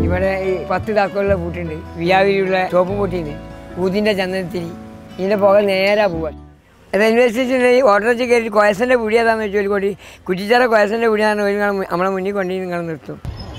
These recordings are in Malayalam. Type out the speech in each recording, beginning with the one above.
ഇവിടെ 10 താക്കോലുള്ള പൂട്ടുണ്ട്. വിയാവിലുള്ള ചോപ്പ് പൂട്ടിന് ഊതിൻ്റെ ചന്ദനത്തിരി ഇതിൻ്റെ പുക നേരെ പോവാൻ. റെയിൽവേ സ്റ്റേഷനിൽ ഓട്ടോറിച്ച് കയറി കോയസൻ്റെ പിടി ഏതാണെന്ന് വെച്ചാൽ ഒരു കോടി കുറ്റിച്ചാറ കോയസൻ്റെ പിടിയാണ് ഒരു നമ്മളെ മുന്നിൽ കൊണ്ടു നിങ്ങൾ നിർത്തും.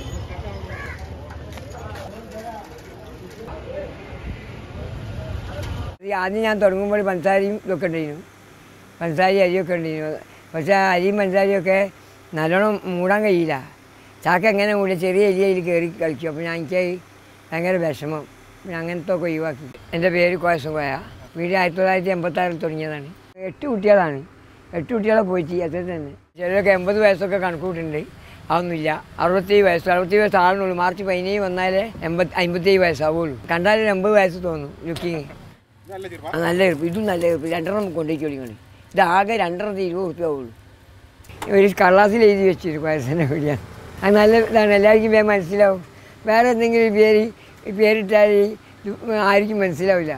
ആദ്യം ഞാൻ തുടങ്ങുമ്പോൾ പഞ്ചസാരയും ഇതൊക്കെ ഉണ്ടായിരുന്നു, പഞ്ചസാര അരിയൊക്കെ ഉണ്ടായിരുന്നു. പക്ഷേ അരിയും പഞ്ചസാരയൊക്കെ നല്ലോണം മൂടാൻ കഴിയില്ല. ചാക്ക എങ്ങനെ മൂടി ചെറിയ അരിയയിൽ കയറി കളിക്കും. അപ്പോൾ എനിക്ക് ഭയങ്കര വിഷമം, പിന്നെ അങ്ങനത്തെ ഒക്കെ ഒഴിവാക്കി. എൻ്റെ പേര് കോയസം കോയ. വീട് 1986 തുടങ്ങിയതാണ്. 8 കുട്ടികളാണ്. 8 കുട്ടികളെ പോയിട്ട് അത്ര തന്നെ. ചിലരൊക്കെ 80 വയസ്സൊക്കെ കണക്കൂട്ടുണ്ട്. അതൊന്നുമില്ല. 67 വയസ്സ് 67 വയസ്സ് ആകുന്നുള്ളൂ. മാർച്ച് 17 വന്നാലേ 57 വയസ്സാവുള്ളൂ. കണ്ടാലും 80 വയസ്സ് തോന്നും ലുക്കിങ്. നല്ല ചെറുപ്പം. ഇതും നല്ല ചെറുപ്പം. 2 കൊണ്ടുപോയി ചോദിക്കണം. ഇതാകെ 2 20 റുപ്യ ആവുള്ളൂ. ഒരു കള്ളാസിൽ എഴുതി വെച്ചിട്ട് കോയസൻ്റെ പിടിയാണ്. അത് നല്ല ഇതാണ്, എല്ലാവർക്കും വേഗം മനസ്സിലാവും. വേറെ എന്തെങ്കിലും പേരിട്ടാൽ ആർക്കും മനസ്സിലാവില്ല.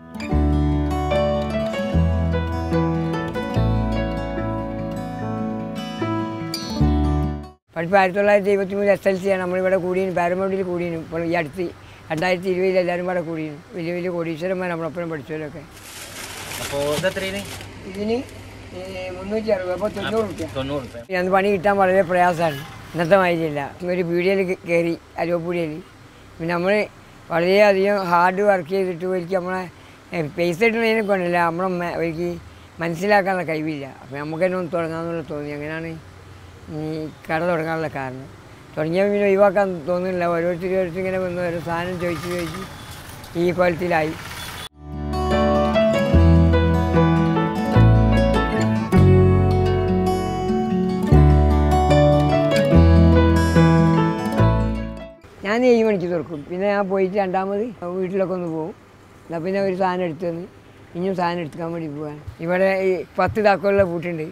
പഠിപ്പ് 1973 SLC ആണ് നമ്മളിവിടെ കൂടിയും പാരമൗണ്ടിൽ കൂടിയും. ഇപ്പോൾ ഈ അടുത്ത് 2020 എല്ലാവരും ഇവിടെ കൂടിയും. വലിയ വലിയ കോടീശ്വരന്മാർ നമ്മളൊപ്പം പഠിച്ചവരൊക്കെ. ഇതിന് 360, അപ്പോൾ 90 റുപ്യ. ഞാൻ പണി കിട്ടാൻ വളരെ പ്രയാസമാണ്. ഇന്നത്തെ മാതിരിയില്ല. ഒരു പീടികയിൽ കയറി അലുവപ്പീടികയിൽ പിന്നെ നമ്മൾ വളരെയധികം ഹാർഡ് വർക്ക് ചെയ്തിട്ട് ഒരിക്കൽ നമ്മളെ പൈസ കിട്ടുന്നതിനെ കൊണ്ടല്ല നമ്മളെ ഒരിക്കൽ മനസ്സിലാക്കാനുള്ള കഴിവില്ല. അപ്പോൾ നമുക്ക് തന്നെ ഒന്ന് തുടങ്ങാമെന്നുള്ള തോന്നി. അങ്ങനെയാണ് ഈ കട തുടങ്ങാനുള്ള കാരണം. തുടങ്ങിയപ്പോൾ പിന്നെ ഒഴിവാക്കാൻ തോന്നുന്നില്ല. ഓരോരുത്തർ ഇങ്ങനെ വന്ന് ഓരോ സാധനം ചോദിച്ച് ഈ കോലത്തിലായി. ഞാൻ 7 മണിക്ക് തുറക്കും. പിന്നെ ഞാൻ പോയിട്ട് രണ്ടാമത് വീട്ടിലൊക്കെ ഒന്ന് പോകും. എന്നാൽ പിന്നെ ഒരു സാധനം എടുത്തു തന്ന് ഇനിയും സാധനം എടുക്കാൻ വേണ്ടി പോകാൻ. ഇവിടെ 10 താക്കോലുള്ള പൂട്ടുണ്ട്.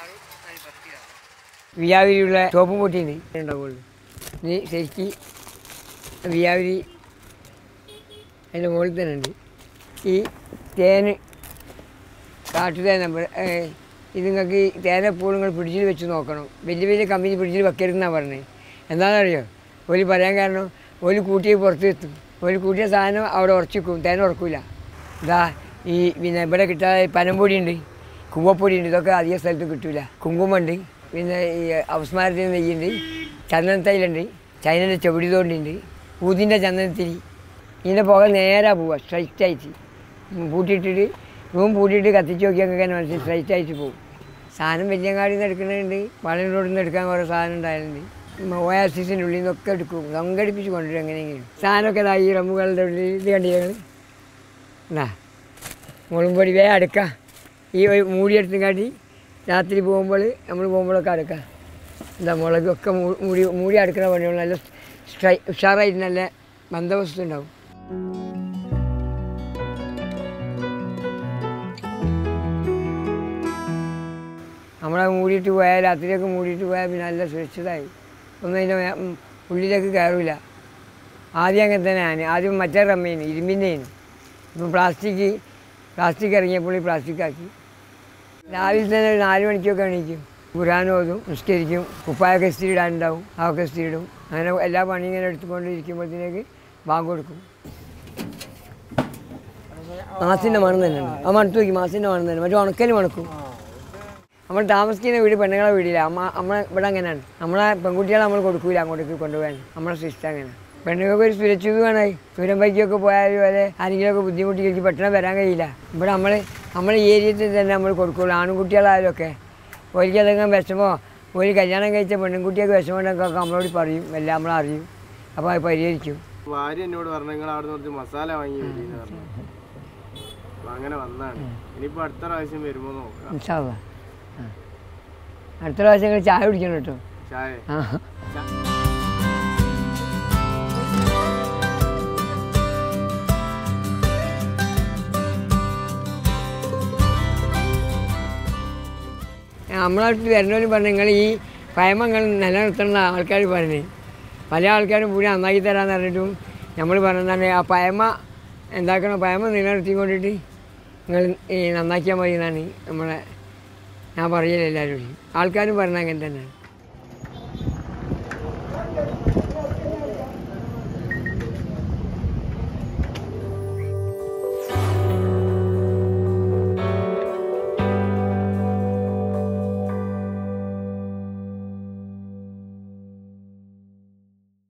വിയാവിരിയുള്ള ചോപ്പ് പൂട്ടിന് ഉണ്ടാവുള്ളൂ. ഇനി ശരിക്ക് വിയാവിരി അതിൻ്റെ മുകളിൽ തന്നെ ഉണ്ട്. ഈ തേന് കാട്ടുതേൻ ഇത് നിങ്ങൾക്ക് തേനെപ്പോഴും നിങ്ങൾ ഫ്രിഡ്ജിൽ വെച്ച് നോക്കണം. വലിയ വലിയ കമ്പനി ഫ്രിഡ്ജിൽ വെക്കരുതെന്നാണ് പറഞ്ഞത്. എന്താണെന്നറിയോ? ഒരു പറയാൻ കാരണം ഒരു കൂട്ടിയെ പുറത്ത് എത്തും. ഒരു കൂട്ടിയ സാധനം അവിടെ ഉറച്ചിക്കും, തേൻ ഉറക്കില്ല. ഇതാ ഈ പിന്നെ ഇവിടെ കിട്ടാതെ പനംപൊടി ഉണ്ട്, കുവപ്പൊടി ഉണ്ട്. ഇതൊക്കെ അധിക സ്ഥലത്ത് കിട്ടില്ല. കുങ്കുമുണ്ട്, പിന്നെ ഈ അവസ്മാരത്തിൽ നെയ്യുണ്ട്, ചന്ദനത്തൈലുണ്ട്, ചൈനൻ്റെ ചെവിടി തോണ്ടുണ്ട്, ഊതിൻ്റെ ചന്ദനത്തിരി ഇതിൻ്റെ പുക നേരെ പോവുക സ്ട്രൈറ്റായിട്ട്. പൂട്ടിയിട്ടിട്ട് റൂം പൂട്ടിയിട്ട് കത്തിച്ച് നോക്കിയാൽ അങ്ങനെ മനസ്സിൽ സ്ട്രൈറ്റായിട്ട് പോകും. സാധനം വലിയങ്ങാടിൽ നിന്ന് എടുക്കുന്നുണ്ട്, വളൻ റോഡിൽ നിന്ന് എടുക്കാൻ കുറേ സാധനം ഉണ്ടായാലുണ്ട്. ഓയാസിൻ്റെ ഉള്ളിൽ നിന്നൊക്കെ എടുക്കും, സംഘടിപ്പിച്ച് കൊണ്ടുവരും. എങ്ങനെയെങ്കിലും സാധനമൊക്കെ ഇതാ ഈ റമ്മുകളുടെ ഉള്ളിൽ ഇത് കണ്ടില്ല എന്നാ മുളകുപൊടി വേഗം അടുക്കാം. ഈ മൂടിയെടുത്തും കാട്ടി രാത്രി പോകുമ്പോൾ നമ്മൾ പോകുമ്പോഴൊക്കെ അടുക്കാം. എന്താ മുളകൊക്കെ മൂടി അടുക്കുന്ന പണികൾ നല്ല ഉഷാറായിട്ട് നല്ല ബന്ധവസ്തു ഉണ്ടാവും. നമ്മളെ മൂടിയിട്ട് പോയാൽ രാത്രിയൊക്കെ മൂടിയിട്ട് പോയാൽ പിന്നെ നല്ല സുരക്ഷിതമായി. ഒന്നും അതിൻ്റെ ഉള്ളിലേക്ക് കയറില്ല. ആദ്യം അങ്ങനെ തന്നെയാണ്. ആദ്യം മറ്റേ റമ്മേന് ഇരുമ്പിൻ്റെയാണ്. ഇപ്പം പ്ലാസ്റ്റിക് ഇറങ്ങിയപ്പോൾ ഈ പ്ലാസ്റ്റിക് ആക്കി. രാവിലെ തന്നെ ഒരു 4 മണിക്കൊക്കെ എണീക്കും. ഖുർആൻ ഓതും, നിസ്കരിക്കും, കുപ്പായൊക്കെ ഇസ്തിരി ഇടാനുണ്ടാവും, അതൊക്കെ ഇസ്തിരി ഇടും. അങ്ങനെ എല്ലാ പണിയും ഇങ്ങനെ എടുത്തുകൊണ്ടിരിക്കുമ്പോഴത്തേക്ക് ബാങ്ക് കൊടുക്കും. മാസിൻ്റെ മണം തന്നെയാണ്. ആ മണത്ത് നോക്കി മാസിൻ്റെ മണം തന്നെ. മറ്റേ ഉണക്കൽ മണക്കും. നമ്മൾ താമസിക്കുന്ന വീട് പെണ്ണുങ്ങളെ വീടില്ല. നമ്മളെ ഇവിടെ അങ്ങനെയാണ്. നമ്മളെ പെൺകുട്ടികളെ നമ്മൾ കൊടുക്കില്ല അങ്ങോട്ടേക്ക് കൊണ്ടുപോകാൻ. നമ്മളെ സിസ്റ്റം അങ്ങനെ. പെണ്ണുങ്ങൾക്ക് ഒരു സുരക്ഷിതമാണ്. ദൂരം ബൈക്കൊക്കെ പോയാലും അല്ലെ ആരെങ്കിലുമൊക്കെ ബുദ്ധിമുട്ടിക്ക് പെട്ടെന്ന് വരാൻ കഴിയില്ല. ഇവിടെ നമ്മളെ ഏരിയയിൽ തന്നെ നമ്മൾ കൊടുക്കുള്ളൂ. ആൺകുട്ടികളായാലും ഒക്കെ ഒരിക്കൽ അതെങ്കിലും വിഷമോ ഒരു കല്യാണം കഴിച്ച പെൺകുട്ടിയൊക്കെ വിഷമമുണ്ടെങ്കിൽ നമ്മളോട് പറയും, എല്ലാം നമ്മളറിയും. അപ്പോൾ അത് പരിഹരിക്കും. ഭാര്യ എന്നോട് പറഞ്ഞു നിങ്ങൾ അവിടെ നിന്ന് മസാല വാങ്ങി പറഞ്ഞു. അങ്ങനെ വന്നാണ്. ഇനിയിപ്പോൾ അടുത്ത പ്രാവശ്യം വരുമ്പോൾ നോക്കാം. അടുത്ത പ്രാവശ്യം നിങ്ങൾ ചായ കുടിക്കണം കേട്ടോ. ചായ നമ്മളടുത്ത് വരുന്നവരും പറഞ്ഞു നിങ്ങൾ ഈ പയമങ്ങൾ നിലനിർത്തുന്ന ആൾക്കാർ പറഞ്ഞു. പല ആൾക്കാരും കൂടി നന്നാക്കി തരാമെന്ന് പറഞ്ഞിട്ടും നമ്മൾ പറഞ്ഞതാണ് ആ പയമ എന്താക്കണം, പയമ നിലനിർത്തിക്കൊണ്ടിട്ട് നിങ്ങൾ നന്നാക്കിയാൽ മതി എന്നാണ് ഞാൻ പറയല് എല്ലാവരും. ആൾക്കാരും പറഞ്ഞാൽ അങ്ങനെ തന്നെയാണ്.